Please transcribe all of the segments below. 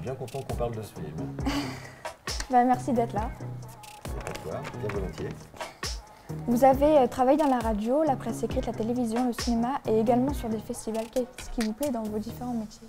bien content qu'on parle de ce film. Bah, merci d'être là. C'est pas toi, bien volontiers. Vous avez travaillé dans la radio, la presse écrite, la télévision, le cinéma et également sur des festivals. Qu'est-ce qui vous plaît dans vos différents métiers?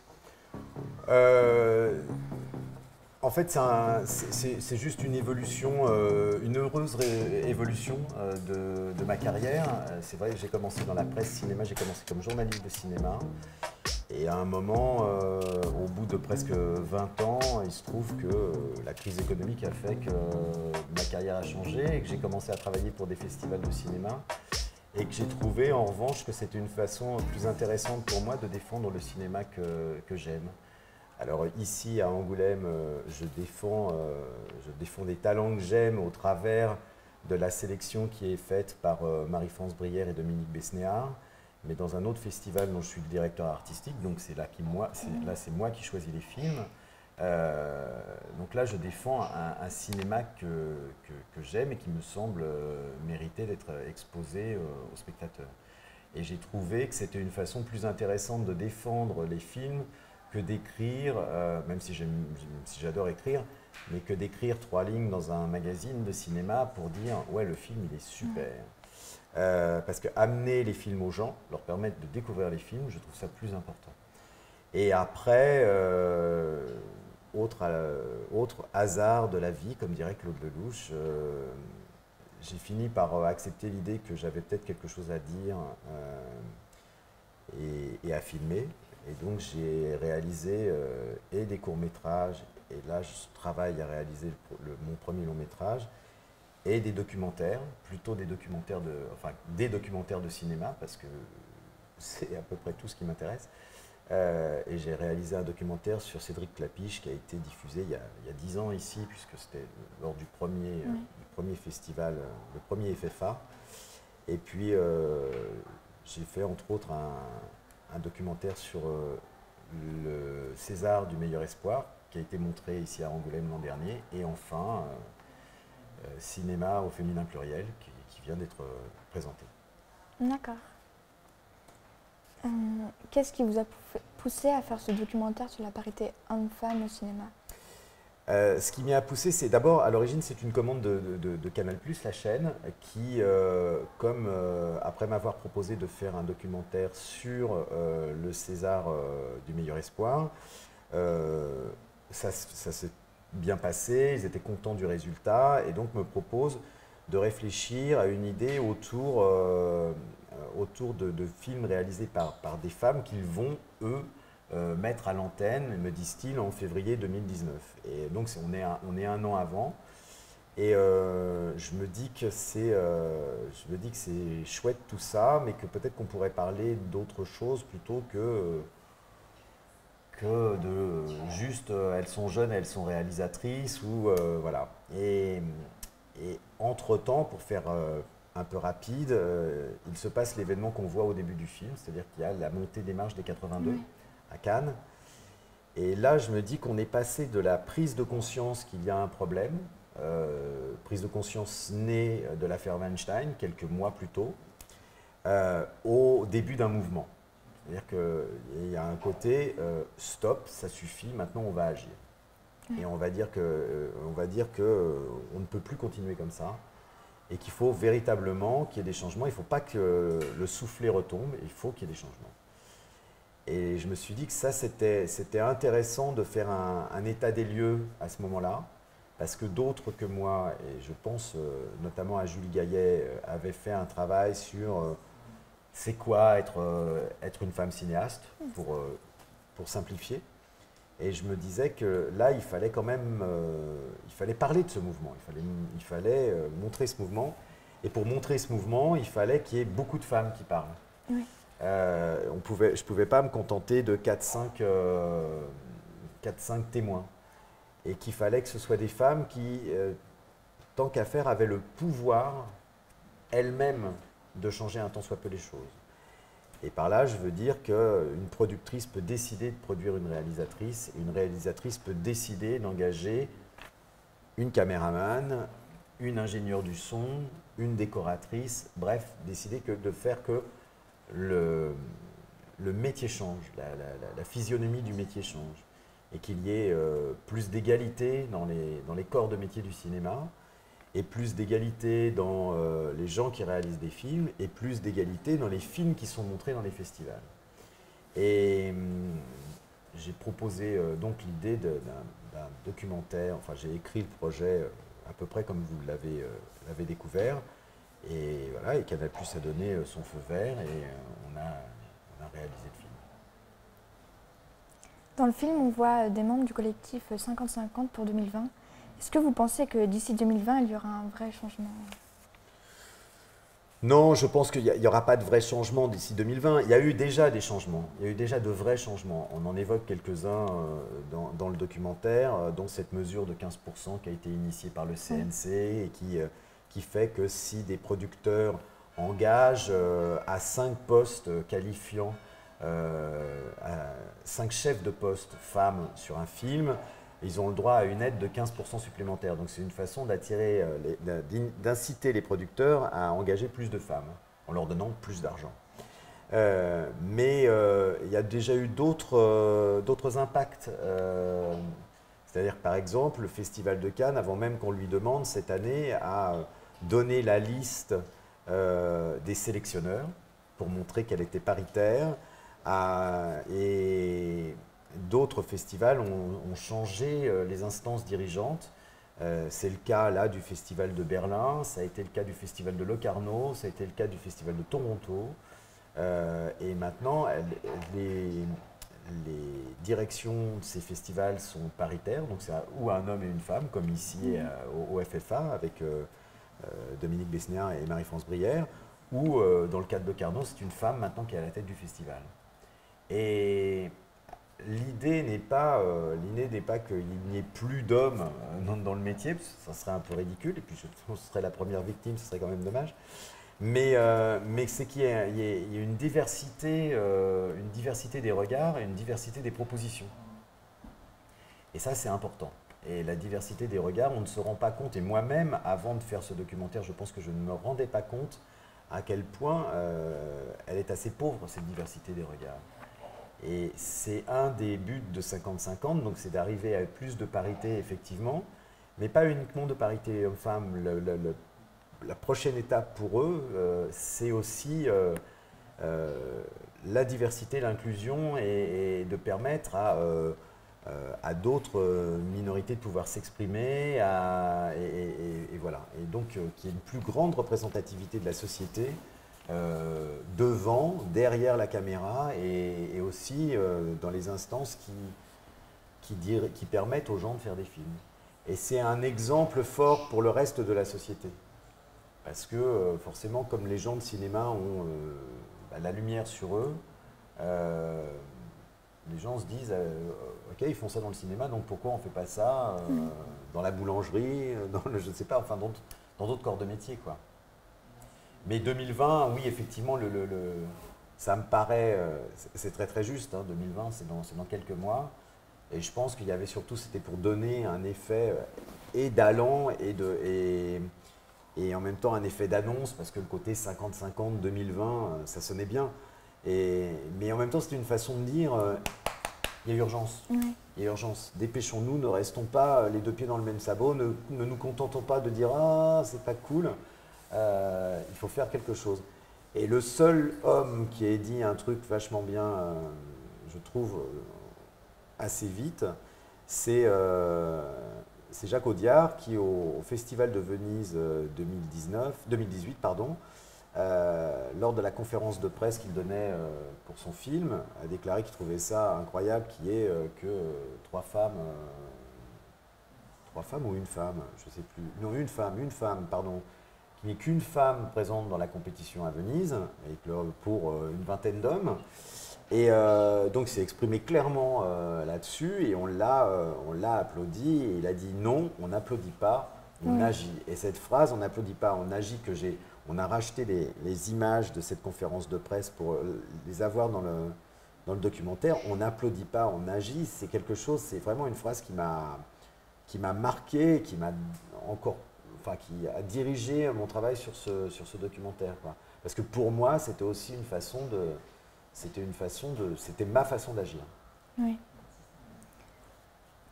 En fait, c'est juste une évolution, une heureuse évolution de ma carrière. C'est vrai que j'ai commencé dans la presse cinéma, j'ai commencé comme journaliste de cinéma. Et à un moment, au bout de presque 20 ans, il se trouve que la crise économique a fait que ma carrière a changé et que j'ai commencé à travailler pour des festivals de cinéma. Et que j'ai trouvé en revanche que c'était une façon plus intéressante pour moi de défendre le cinéma que j'aime. Alors ici à Angoulême, je défends des talents que j'aime au travers de la sélection qui est faite par Marie-France Brière et Dominique Besnéard. Mais dans un autre festival dont je suis le directeur artistique, donc c'est là, c'est moi qui choisis les films. Donc là, je défends un cinéma que j'aime et qui me semble mériter d'être exposé aux spectateurs. Et j'ai trouvé que c'était une façon plus intéressante de défendre les films que d'écrire, même si j'adore écrire, mais que d'écrire 3 lignes dans un magazine de cinéma pour dire « ouais, le film, il est super ». Parce que amener les films aux gens, leur permettre de découvrir les films, je trouve ça plus important. Et après, autre hasard de la vie, comme dirait Claude Lelouch, j'ai fini par accepter l'idée que j'avais peut-être quelque chose à dire et à filmer. Et donc j'ai réalisé et des courts-métrages, et là je travaille à réaliser mon premier long-métrage, et des documentaires, plutôt des documentaires de cinéma, parce que c'est à peu près tout ce qui m'intéresse. Et j'ai réalisé un documentaire sur Cédric Clapiche qui a été diffusé il y a 10 ans ici, puisque c'était lors du premier festival, le premier FFA. Et puis j'ai fait entre autres un documentaire sur le César du meilleur espoir, qui a été montré ici à Angoulême l'an dernier. Et enfin, cinéma au féminin pluriel, qui vient d'être présenté. D'accord. Qu'est-ce qui vous a poussé à faire ce documentaire sur la parité homme-femme au cinéma? Ce qui m'y a poussé, c'est d'abord, à l'origine, c'est une commande de Canal+, la chaîne, qui, après m'avoir proposé de faire un documentaire sur le César du meilleur espoir, ça s'est bien passé, ils étaient contents du résultat, et donc me proposent de réfléchir à une idée autour de films réalisés par des femmes qu'ils vont, eux, mettre à l'antenne, me disent-ils, en février 2019. Et donc on est un an avant. Et je me dis que c'est chouette tout ça, mais que peut-être qu'on pourrait parler d'autre chose plutôt que de juste elles sont jeunes, elles sont réalisatrices, ou voilà. Et entre-temps, pour faire un peu rapide, il se passe l'événement qu'on voit au début du film, c'est-à-dire qu'il y a la montée des marches des 82 à Cannes. Et là, je me dis qu'on est passé de la prise de conscience qu'il y a un problème, prise de conscience née de l'affaire Weinstein, quelques mois plus tôt, au début d'un mouvement. C'est-à-dire qu'il y a un côté stop, ça suffit, maintenant on va agir. Et on va dire que on ne peut plus continuer comme ça, et qu'il faut véritablement qu'il y ait des changements. Il ne faut pas que le soufflet retombe, il faut qu'il y ait des changements. Et je me suis dit que ça, c'était intéressant de faire un état des lieux à ce moment-là, parce que d'autres que moi, et je pense notamment à Jules Gaillet, avaient fait un travail sur c'est quoi être une femme cinéaste, pour simplifier. Et je me disais que là, il fallait quand même il fallait parler de ce mouvement, il fallait montrer ce mouvement. Et pour montrer ce mouvement, il fallait qu'il y ait beaucoup de femmes qui parlent. Oui. Je ne pouvais pas me contenter de 4-5 témoins. Et qu'il fallait que ce soit des femmes qui, tant qu'à faire, avaient le pouvoir elles-mêmes de changer un tant soit peu les choses. Et par là, je veux dire qu'une productrice peut décider de produire une réalisatrice, et une réalisatrice peut décider d'engager une caméraman, une ingénieure du son, une décoratrice, bref, décider de faire que le métier change, la physionomie du métier change. et qu'il y ait plus d'égalité dans les corps de métier du cinéma, et plus d'égalité dans les gens qui réalisent des films, et plus d'égalité dans les films qui sont montrés dans les festivals. Et j'ai proposé donc l'idée d'un documentaire, enfin j'ai écrit le projet à peu près comme vous l'avez découvert, et voilà, et Canal+ a donné son feu vert, et on a réalisé le film. Dans le film, on voit des membres du collectif 50-50 pour 2020. Est-ce que vous pensez que d'ici 2020, il y aura un vrai changement ? Non, je pense qu'il n'y aura pas de vrai changement d'ici 2020. Il y a eu déjà des changements, il y a eu déjà de vrais changements. On en évoque quelques-uns dans le documentaire, dont cette mesure de 15% qui a été initiée par le CNC et qui fait que si des producteurs engagent à 5 postes qualifiants, à 5 chefs de poste femmes sur un film, ils ont le droit à une aide de 15% supplémentaire. Donc c'est une façon d'inciter les producteurs à engager plus de femmes en leur donnant plus d'argent. Mais il y a déjà eu d'autres impacts. C'est-à-dire par exemple le Festival de Cannes, avant même qu'on lui demande cette année, a donné la liste des sélectionneurs pour montrer qu'elle était paritaire. Et d'autres festivals ont changé les instances dirigeantes. C'est le cas là du Festival de Berlin, ça a été le cas du Festival de Locarno, ça a été le cas du Festival de Toronto. Et maintenant, les directions de ces festivals sont paritaires, donc c'est ou un homme et une femme, comme ici au FFA avec Dominique Besnéard et Marie-France Brière, ou dans le cas de Locarno, c'est une femme maintenant qui est à la tête du festival. Et l'idée n'est pas qu'il n'y ait plus d'hommes dans le métier, parce que ça serait un peu ridicule, et puis ce serait la première victime, ce serait quand même dommage. Mais c'est qu'il y ait une diversité des regards et une diversité des propositions. Et ça, c'est important. Et la diversité des regards, on ne se rend pas compte. Et moi-même, avant de faire ce documentaire, je pense que je ne me rendais pas compte à quel point elle est assez pauvre, cette diversité des regards. Et c'est un des buts de 50-50, donc c'est d'arriver à plus de parité, effectivement, mais pas uniquement de parité homme-femme. La prochaine étape pour eux, c'est aussi la diversité, l'inclusion et de permettre à d'autres minorités de pouvoir s'exprimer, et voilà. Et donc qu'il y ait une plus grande représentativité de la société devant, derrière la caméra et aussi dans les instances qui permettent aux gens de faire des films. Et c'est un exemple fort pour le reste de la société. Parce que forcément, comme les gens de cinéma ont la lumière sur eux, les gens se disent ok, ils font ça dans le cinéma, donc pourquoi on ne fait pas ça dans la boulangerie, je ne sais pas, enfin dans d'autres corps de métier, quoi. Mais 2020, oui, effectivement, ça me paraît, c'est très très juste, hein, 2020, c'est dans quelques mois. Et je pense qu'il y avait surtout, c'était pour donner un effet et d'allant et en même temps un effet d'annonce, parce que le côté 50-50 2020, ça sonnait bien. Mais en même temps, c'était une façon de dire, il y a urgence. Oui. Il y a urgence. Dépêchons-nous, ne restons pas les deux pieds dans le même sabot, ne nous contentons pas de dire « Ah, c'est pas cool ». Il faut faire quelque chose. Et le seul homme qui ait dit un truc vachement bien, je trouve, assez vite, c'est Jacques Audiard qui, au Festival de Venise 2018, lors de la conférence de presse qu'il donnait pour son film, a déclaré qu'il trouvait ça incroyable qu'il y ait que trois femmes ou une femme, je ne sais plus, non, une femme, pardon, qu'il n'y ait qu'une femme présente dans la compétition à Venise, et pour une vingtaine d'hommes. Et donc il s'est exprimé clairement là-dessus, et on l'a applaudi, et il a dit non, on n'applaudit pas, on agit. Et cette phrase, on n'applaudit pas, on agit, on a racheté les images de cette conférence de presse pour les avoir dans le documentaire. On n'applaudit pas, on agit, c'est quelque chose, c'est vraiment une phrase qui m'a marqué, qui a dirigé mon travail sur ce documentaire, quoi. Parce que pour moi, c'était aussi c'était ma façon d'agir. Oui.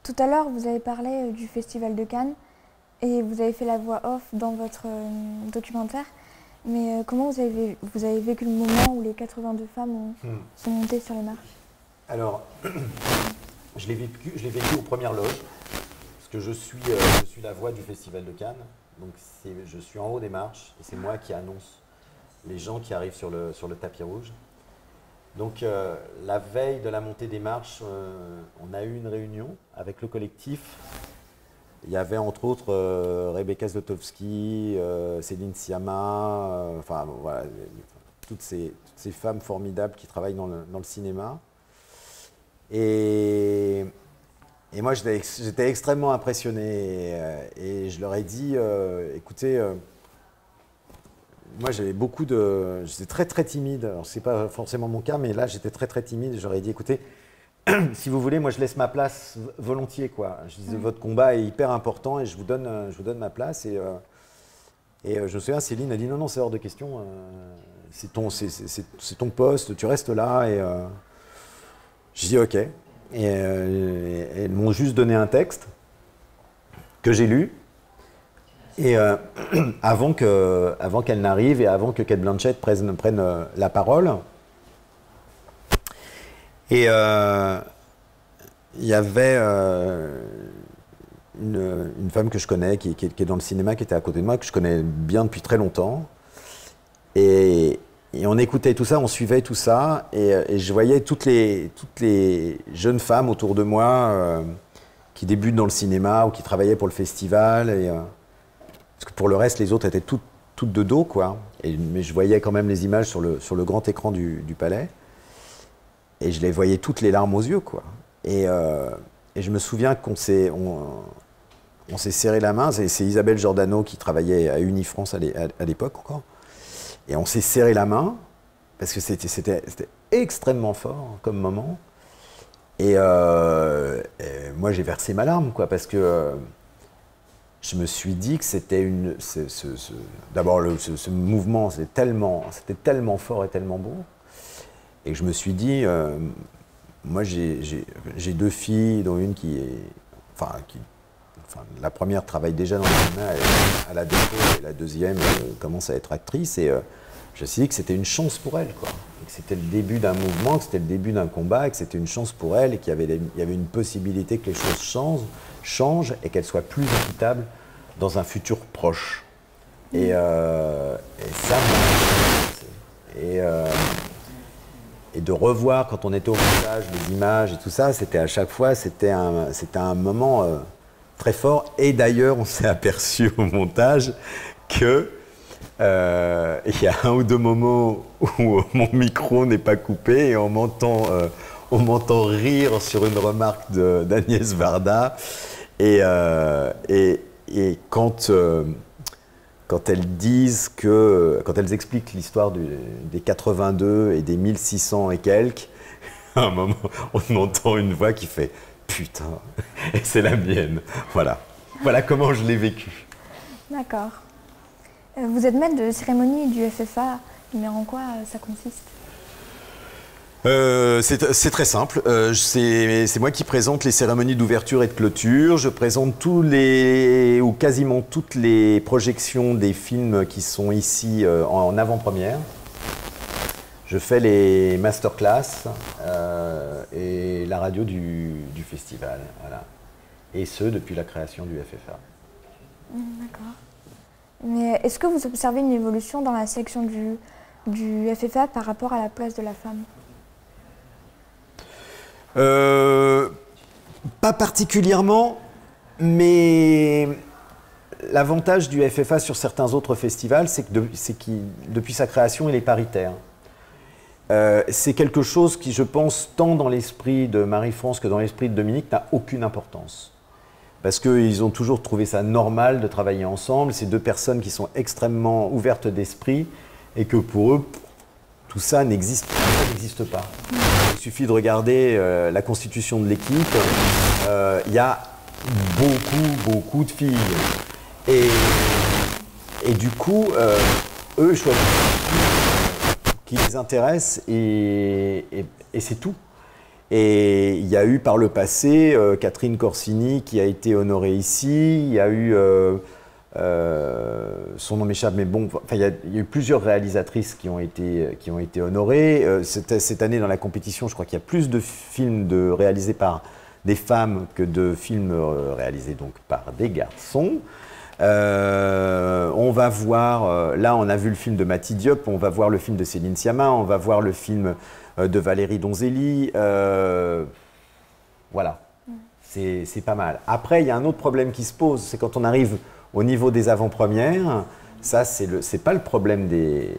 Tout à l'heure, vous avez parlé du Festival de Cannes et vous avez fait la voix off dans votre documentaire. Mais comment vous avez vécu le moment où les 82 femmes sont montées sur les marches? Alors, je l'ai vécu aux premières loges, parce que je suis la voix du Festival de Cannes. Donc je suis en haut des marches et c'est moi qui annonce les gens qui arrivent sur le tapis rouge. Donc la veille de la montée des marches, on a eu une réunion avec le collectif. Il y avait entre autres Rebecca Zlotowski, Céline Sciamma, enfin voilà, toutes ces femmes formidables qui travaillent dans le cinéma. Et moi j'étais extrêmement impressionné et je leur ai dit, écoutez, moi j'étais très très timide, alors c'est pas forcément mon cas, mais là j'étais très très timide et je leur ai dit, écoutez, si vous voulez, moi je laisse ma place volontiers, quoi. Je disais, votre combat est hyper important et je vous donne ma place. Et je me souviens, Céline a dit, non, c'est hors de question, c'est ton poste, tu restes là. Et j'ai dit, ok. Et elles m'ont juste donné un texte que j'ai lu. Et avant qu'elle n'arrive et avant que Cate Blanchett prenne la parole, et il y avait une femme que je connais, qui est dans le cinéma, qui était à côté de moi, que je connais bien depuis très longtemps. Et on écoutait tout ça, on suivait tout ça, et je voyais toutes les jeunes femmes autour de moi qui débutent dans le cinéma ou qui travaillaient pour le festival. Parce que pour le reste, les autres étaient toutes de dos, quoi. Mais je voyais quand même les images sur le grand écran du palais. Et je les voyais toutes les larmes aux yeux, quoi. Et je me souviens qu'on s'est serré la main. C'est Isabelle Giordano qui travaillait à Unifrance à l'époque encore. Et on s'est serré la main parce que c'était extrêmement fort comme moment. Et moi, j'ai versé ma larme, quoi, parce que je me suis dit que c'était d'abord ce mouvement, c'était tellement fort et tellement beau. Et je me suis dit, moi j'ai deux filles, dont une la première travaille déjà dans le cinéma à la déco, et la deuxième commence à être actrice. Et je me suis dit que c'était une chance pour elle, quoi. Que c'était le début d'un mouvement, que c'était le début d'un combat, et que c'était une chance pour elle, et qu'il y avait une possibilité que les choses changent et qu'elles soient plus équitables dans un futur proche. Et ça, et de revoir, quand on était au montage, les images et tout ça, c'était à chaque fois, c'était un moment très fort. Et d'ailleurs, on s'est aperçu au montage que il y a un ou deux moments où mon micro n'est pas coupé et on m'entend rire sur une remarque d'Agnès Varda. Et quand elles expliquent l'histoire des 82 et des 1600 et quelques, à un moment, on entend une voix qui fait « Putain, et c'est la mienne ». Voilà comment je l'ai vécu. D'accord. Vous êtes maître de cérémonie du FFA, mais en quoi ça consiste ? C'est très simple. C'est moi qui présente les cérémonies d'ouverture et de clôture. Je présente ou quasiment toutes les projections des films qui sont ici en avant-première. Je fais les masterclass et la radio du festival. Voilà. Et ce, depuis la création du FFA. D'accord. Mais est-ce que vous observez une évolution dans la sélection du FFA par rapport à la place de la femme ? Pas particulièrement, mais l'avantage du FFA sur certains autres festivals, c'est que depuis sa création, il est paritaire. C'est quelque chose qui, je pense, tant dans l'esprit de Marie-France que dans l'esprit de Dominique, n'a aucune importance. Parce qu'ils ont toujours trouvé ça normal de travailler ensemble. C'est deux personnes qui sont extrêmement ouvertes d'esprit et que pour eux, tout ça n'existe pas. Il suffit de regarder la constitution de l'équipe. Il y a beaucoup de filles. Et du coup, eux choisissent qui les intéresse et c'est tout. Et il y a eu par le passé Catherine Corsini qui a été honorée ici, il y a eu, son nom m'échappe, mais bon, enfin, il y a eu plusieurs réalisatrices qui ont été honorées. Cette année dans la compétition, je crois qu'il y a plus de films réalisés par des femmes que de films réalisés donc par des garçons. On va voir, là on a vu le film de Mati Diop, on va voir le film de Céline Sciamma, on va voir le film de Valérie Donzelli, voilà, c'est pas mal. Après, il y a un autre problème qui se pose, c'est quand on arrive au niveau des avant-premières, ça c'est pas le problème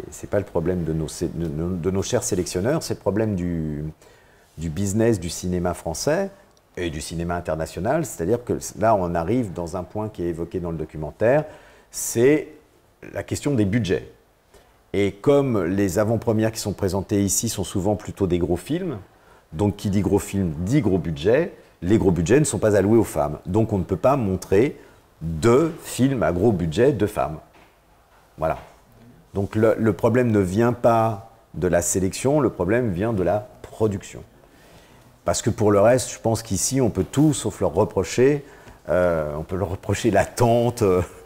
de nos chers sélectionneurs, c'est le problème du business du cinéma français et du cinéma international, c'est-à-dire que là on arrive dans un point qui est évoqué dans le documentaire, c'est la question des budgets. Et comme les avant-premières qui sont présentées ici sont souvent plutôt des gros films, donc qui dit gros film dit gros budget, les gros budgets ne sont pas alloués aux femmes. Donc on ne peut pas montrer de films à gros budget de femmes. Voilà. Donc le problème ne vient pas de la sélection, le problème vient de la production. Parce que pour le reste, je pense qu'ici on peut tout sauf leur reprocher. On peut leur reprocher l'attente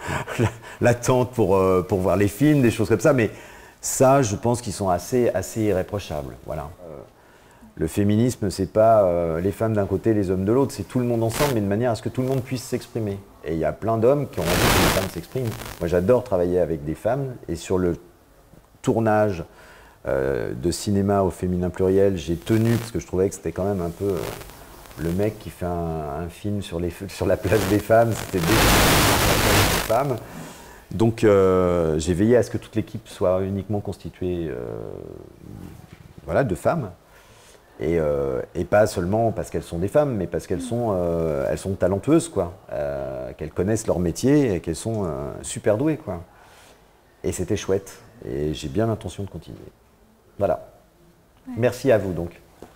pour voir les films, des choses comme ça, mais ça, je pense qu'ils sont assez irréprochables. Voilà. Le féminisme, c'est pas les femmes d'un côté, les hommes de l'autre, c'est tout le monde ensemble, mais de manière à ce que tout le monde puisse s'exprimer. Et il y a plein d'hommes qui ont envie que les femmes s'expriment. Moi, j'adore travailler avec des femmes, et sur le tournage de cinéma au féminin pluriel, j'ai tenu, parce que je trouvais que c'était quand même un peu le mec qui fait un film sur la place des femmes, c'était des femmes. Donc j'ai veillé à ce que toute l'équipe soit uniquement constituée voilà, de femmes. Et pas seulement parce qu'elles sont des femmes, mais parce qu'elles sont talentueuses, quoi. Qu'elles connaissent leur métier et qu'elles sont super douées, quoi. Et c'était chouette. Et j'ai bien l'intention de continuer. Voilà. Ouais. Merci à vous, donc.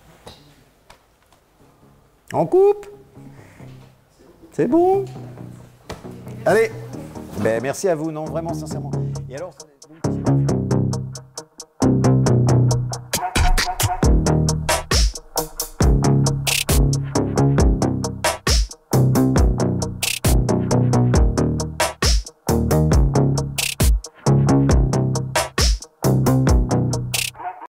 On coupe? C'est bon? Allez. Ben, merci à vous, non, vraiment, sincèrement. Et alors,